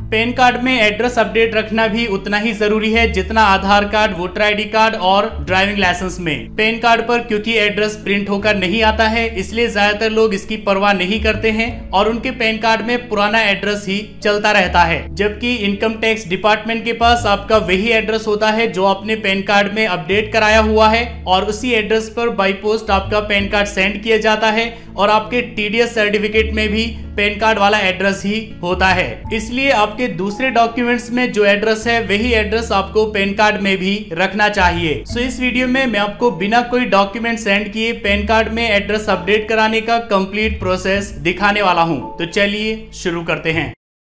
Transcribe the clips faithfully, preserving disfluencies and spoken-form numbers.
Pan card में address update रखना भी उतना ही जरूरी है जितना Aadhaar card, voter ID card और ड्राइविंग लाइसेंस में। पैन कार्ड पर क्योंकि एड्रेस प्रिंट होकर नहीं आता है, इसलिए ज्यादातर लोग इसकी परवाह नहीं करते हैं और उनके पैन कार्ड में पुराना एड्रेस ही चलता रहता है, जबकि इनकम टैक्स डिपार्टमेंट के पास आपका वही एड्रेस होता है जो आपने पैन कार्ड में अपडेट कराया हुआ है और उसी एड्रेस पर बाई पोस्ट आपका पैन कार्ड सेंड किया जाता है और आपके टीडीएस सर्टिफिकेट में भी पैन कार्ड वाला एड्रेस ही होता है। इसलिए आपके दूसरे डॉक्यूमेंट्स में जो एड्रेस है वही एड्रेस आपको पैन कार्ड में भी रखना चाहिए। सो इस वीडियो में मैं आपको बिना कोई डॉक्यूमेंट सेंड किए पैन कार्ड में एड्रेस अपडेट कराने का कंप्लीट प्रोसेस दिखाने वाला हूं। तो चलिए शुरू करते हैं।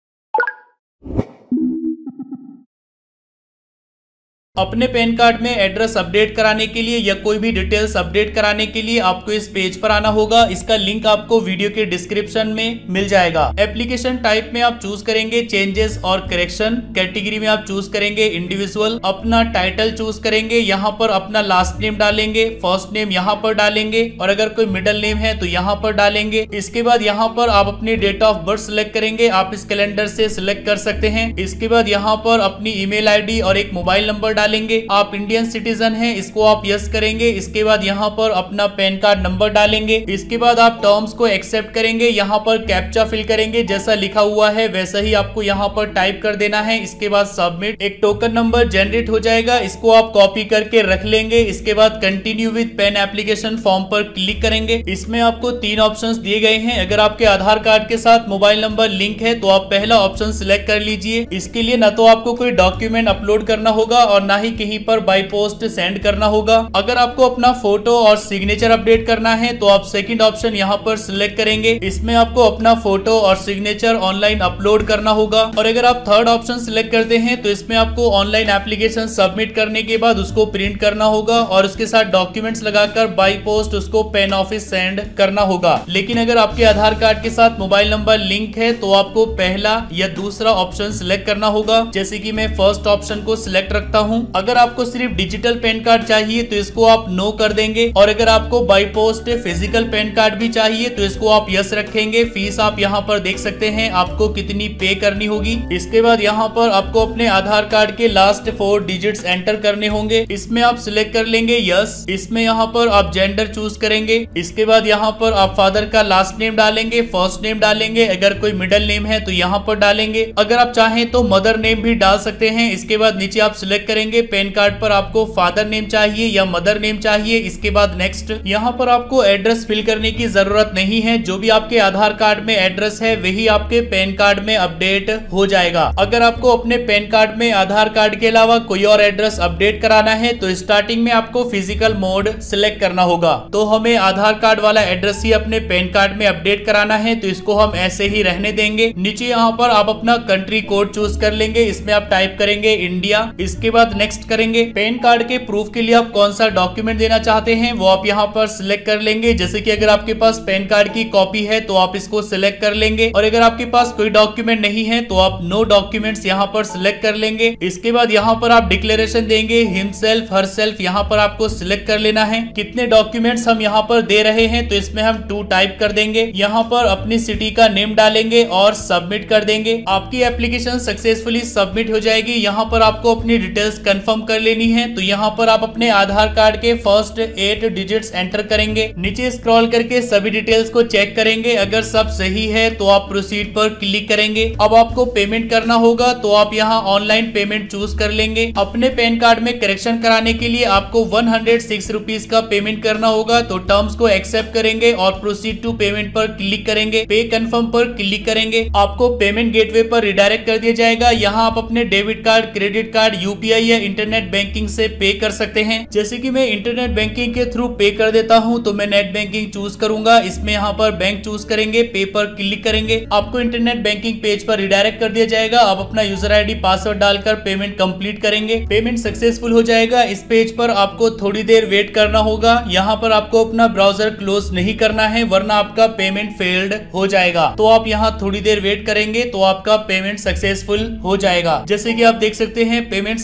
अपने पैन कार्ड में एड्रेस अपडेट कराने के लिए या कोई भी डिटेल्स अपडेट कराने के लिए आपको इस पेज पर आना होगा। इसका लिंक आपको वीडियो के डिस्क्रिप्शन में मिल जाएगा। एप्लीकेशन टाइप में आप चूज करेंगे चेंजेस और करेक्शन। कैटेगरी में आप चूज करेंगे इंडिविजुअल। अपना टाइटल चूज करेंगे, यहाँ पर अपना लास्ट नेम डालेंगे, फर्स्ट नेम यहाँ पर डालेंगे और अगर कोई मिडिल नेम है तो यहाँ पर डालेंगे। इसके बाद यहाँ पर आप अपनी डेट ऑफ बर्थ सिलेक्ट करेंगे। आप इस कैलेंडर से सिलेक्ट कर सकते हैं। इसके बाद यहाँ पर अपनी ईमेल आईडी और एक मोबाइल नंबर डालेंगे। आप इंडियन सिटीजन हैं, इसको आप यस करेंगे। इसके बाद यहाँ पर अपना पैन कार्ड नंबर डालेंगे। इसके बाद आप टर्म्स को एक्सेप्ट करेंगे। यहाँ पर कैप्चा फिल करेंगे, जैसा लिखा हुआ है वैसा ही आपको यहाँ पर टाइप कर देना है। इसके बाद सबमिट। एक टोकन नंबर जनरेट हो जाएगा, इसको आप कॉपी करके रख लेंगे। इसके बाद continue with PAN application form पर क्लिक करेंगे। इसमें आपको तीन ऑप्शंस दिए गए हैं। अगर आपके आधार कार्ड के साथ मोबाइल नंबर लिंक है तो आप पहला ऑप्शन सिलेक्ट कर लीजिए। इसके लिए न तो आपको कोई डॉक्यूमेंट अपलोड करना होगा और ना ही कहीं पर बाई पोस्ट सेंड करना होगा। अगर आपको अपना फोटो और सिग्नेचर अपडेट करना है तो आप सेकंड ऑप्शन यहाँ पर सिलेक्ट करेंगे। इसमें आपको अपना फोटो और सिग्नेचर ऑनलाइन अपलोड करना होगा। और अगर आप थर्ड ऑप्शन सिलेक्ट करते हैं तो इसमें आपको ऑनलाइन एप्लीकेशन सबमिट करने के बाद उसको प्रिंट करना होगा और उसके साथ डॉक्यूमेंट्स लगाकर बाई पोस्ट उसको पेन ऑफिस सेंड करना होगा। लेकिन अगर आपके आधार कार्ड के साथ मोबाइल नंबर लिंक है तो आपको पहला या दूसरा ऑप्शन सिलेक्ट करना होगा। जैसे कि मैं फर्स्ट ऑप्शन को सिलेक्ट रखता हूँ। अगर आपको सिर्फ डिजिटल पैन कार्ड चाहिए तो इसको आप नो कर देंगे और अगर आपको by post physical PAN card भी चाहिए तो इसको आप यस रखेंगे। फीस आप यहाँ पर देख सकते हैं आपको कितनी पे करनी होगी। इसके बाद यहाँ पर आपको अपने आधार कार्ड के लास्ट फोर डिजिट्स एंटर करने होंगे। इसमें आप सिलेक्ट कर लेंगे यस। इसमें यहाँ पर आप जेंडर चूज करेंगे। इसके बाद यहाँ पर आप फादर का लास्ट नेम डालेंगे, फर्स्ट नेम डालेंगे। अगर कोई मिडिल नेम है तो यहाँ पर डालेंगे। अगर आप चाहें तो मदर नेम भी डाल सकते हैं। इसके बाद नीचे आप सिलेक्ट करेंगे पैन कार्ड पर आपको फादर नेम चाहिए या मदर नेम चाहिए। इसके बाद नेक्स्ट। यहाँ पर आपको एड्रेस फिल करने की जरूरत नहीं है। जो भी आपके आधार कार्ड में एड्रेस है वही आपके पैन कार्ड में अपडेट हो जाएगा। अगर आपको अपने पैन कार्ड में आधार कार्ड के अलावा कोई और एड्रेस अपडेट कराना है तो स्टार्टिंग में आपको फिजिकल मोड सिलेक्ट करना होगा। तो हमें आधार कार्ड वाला एड्रेस ही अपने पैन कार्ड में अपडेट कराना है तो इसको हम ऐसे ही रहने देंगे। नीचे यहाँ पर आप अपना कंट्री कोड चूज कर लेंगे। इसमें आप टाइप करेंगे इंडिया। इसके बाद नेक्स्ट करेंगे। पैन कार्ड के प्रूफ के लिए आप कौन सा डॉक्यूमेंट देना चाहते हैं वो आप यहाँ पर सिलेक्ट कर लेंगे। जैसे कि अगर आपके पास पैन कार्ड की कॉपी है तो आप इसको सिलेक्ट कर लेंगे और अगर आपके पास कोई डॉक्यूमेंट नहीं है तो आप नो डॉक्यूमेंट्स यहाँ पर सिलेक्ट कर लेंगे। इसके बाद यहाँ पर आप डिक्लेरेशन देंगे हिमसेल्फ हरसेल्फ। यहाँ पर आपको सिलेक्ट कर लेना है कितने डॉक्यूमेंट्स हम यहाँ पर दे रहे हैं तो इसमें हम टू टाइप कर देंगे। यहाँ पर अपनी सिटी का नेम डालेंगे और सबमिट कर देंगे। आपकी एप्लीकेशन सक्सेसफुली सबमिट हो जाएगी। यहाँ पर आपको अपनी डिटेल्स कंफर्म कर लेनी है तो यहाँ पर आप अपने आधार कार्ड के फर्स्ट एट डिजिट्स एंटर करेंगे। नीचे स्क्रॉल करके सभी डिटेल्स को चेक करेंगे। अगर सब सही है तो आप प्रोसीड पर क्लिक करेंगे। अब आपको पेमेंट करना होगा तो आप यहाँ ऑनलाइन पेमेंट चूज कर लेंगे। अपने पैन कार्ड में करेक्शन कराने के लिए आपको वन हंड्रेड सिक्स रुपीज का पेमेंट करना होगा तो टर्म्स को एक्सेप्ट करेंगे और प्रोसीड टू पेमेंट पर क्लिक करेंगे। पे कंफर्म पर क्लिक करेंगे। आपको पेमेंट गेटवे पर रिडायरेक्ट कर दिया जाएगा। यहाँ आप अपने debit card, credit card, UPI या इंटरनेट बैंकिंग से पे कर सकते हैं। जैसे कि मैं इंटरनेट बैंकिंग के थ्रू पे कर देता हूं तो मैं नेट बैंकिंग चूज करूंगा। इसमें यहाँ पर बैंक चूज करेंगे, पे पर क्लिक करेंगे। आपको इंटरनेट बैंकिंग पेज पर रिडायरेक्ट कर दिया जाएगा। आप अपना यूजर आईडी पासवर्ड डालकर पेमेंट कंप्लीट करेंगे। पेमेंट सक्सेसफुल हो जाएगा। इस पेज पर आपको थोड़ी देर वेट करना होगा। यहाँ पर आपको अपना ब्राउजर क्लोज नहीं करना है वरना आपका पेमेंट फेल्ड हो जाएगा। तो आप यहाँ थोड़ी देर वेट करेंगे तो आपका पेमेंट सक्सेसफुल हो जाएगा। जैसे कि आप देख सकते हैं पेमेंट सक्सेस हो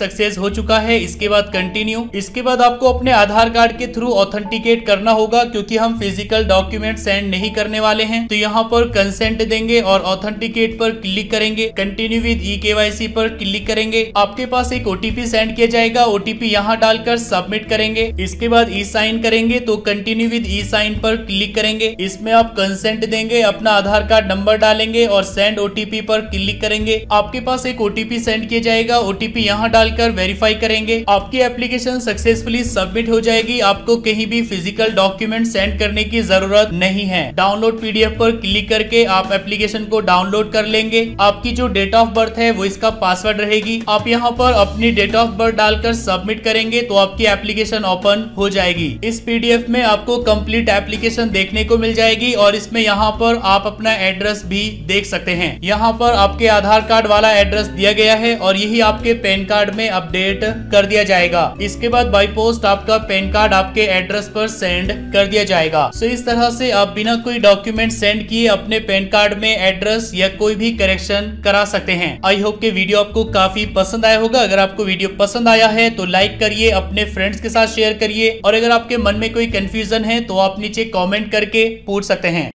हो चुका है। इसके बाद कंटिन्यू। इसके बाद आपको अपने आधार कार्ड के थ्रू ऑथेंटिकेट करना होगा, क्योंकि हम फिजिकल डॉक्यूमेंट सेंड नहीं करने वाले हैं। तो यहाँ पर कंसेंट देंगे और ऑथेंटिकेट पर क्लिक करेंगे। कंटिन्यू विद ई केवाईसी पर क्लिक करेंगे। आपके पास एक ओटीपी सेंड किया जाएगा, ओटीपी यहाँ डालकर सबमिट करेंगे। इसके बाद ई साइन करेंगे, तो कंटिन्यू विद ई साइन पर क्लिक करेंगे। इसमें आप कंसेंट देंगे, अपना आधार कार्ड नंबर डालेंगे और सेंड ओटीपी पर क्लिक करेंगे। आपके पास एक ओटीपी सेंड किया जाएगा, ओटीपी यहाँ डालकर वेरीफाई करेंगे। आपकी एप्लीकेशन सक्सेसफुली सबमिट हो जाएगी। आपको कहीं भी फिजिकल डॉक्यूमेंट सेंड करने की जरूरत नहीं है। डाउनलोड पीडीएफ पर क्लिक करके आप एप्लीकेशन को डाउनलोड कर लेंगे। आपकी जो डेट ऑफ बर्थ है वो इसका पासवर्ड रहेगी। आप यहाँ पर अपनी डेट ऑफ बर्थ डालकर सबमिट करेंगे तो आपकी एप्लीकेशन ओपन हो जाएगी। इस पीडीएफ में आपको कंप्लीट एप्लीकेशन देखने को मिल जाएगी और इसमें यहाँ पर आप अपना एड्रेस भी देख सकते हैं। यहाँ पर आपके आधार कार्ड वाला एड्रेस दिया गया है और यही आपके पैन कार्ड में अपडेट कर दिया जाएगा। इसके बाद बाई पोस्ट आपका पैन कार्ड आपके एड्रेस पर सेंड कर दिया जाएगा। सो इस तरह से आप बिना कोई डॉक्यूमेंट सेंड किए अपने पैन कार्ड में एड्रेस या कोई भी करेक्शन करा सकते हैं। आई होप के वीडियो आपको काफी पसंद आया होगा। अगर आपको वीडियो पसंद आया है तो लाइक करिए, अपने फ्रेंड्स के साथ शेयर करिए और अगर आपके मन में कोई कंफ्यूजन है तो आप नीचे कमेंट करके पूछ सकते हैं।